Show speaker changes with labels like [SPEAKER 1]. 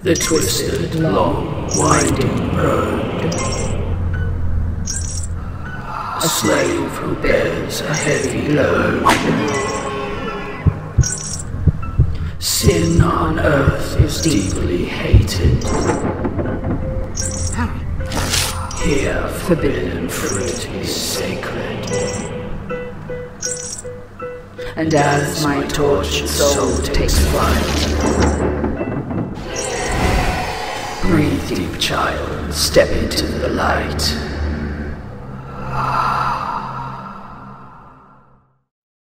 [SPEAKER 1] the twisted, long, winding road. A slave who bears a heavy load. Sin on earth is deeply hated. Here forbidden fruit is sacred. And as my tortured soul takes flight, breathe deep, child, step into the light.